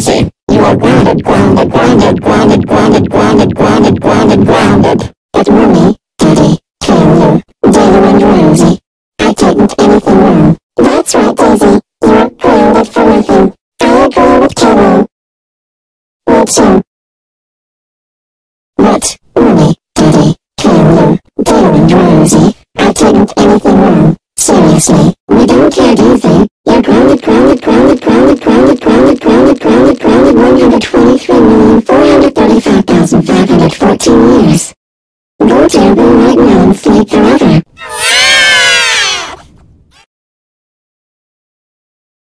Rosie. You are grounded, grounded, grounded, grounded, grounded, grounded, grounded, grounded, grounded. It's Mommy, Daddy, Taylor, Dana and Rosie. I didn't anything wrong. That's right, Daisy. You're grounded for nothing. I agree with Carol. What so? What? Mommy, Daddy, Taylor, Dana and Rosie. I didn't anything wrong. Seriously, we don't care, do they? You're grounded, grounded, grounded, grounded, grounded, grounded, grounded, grounded, grounded, 123,435,514 years. Go to your room right now and sleep forever.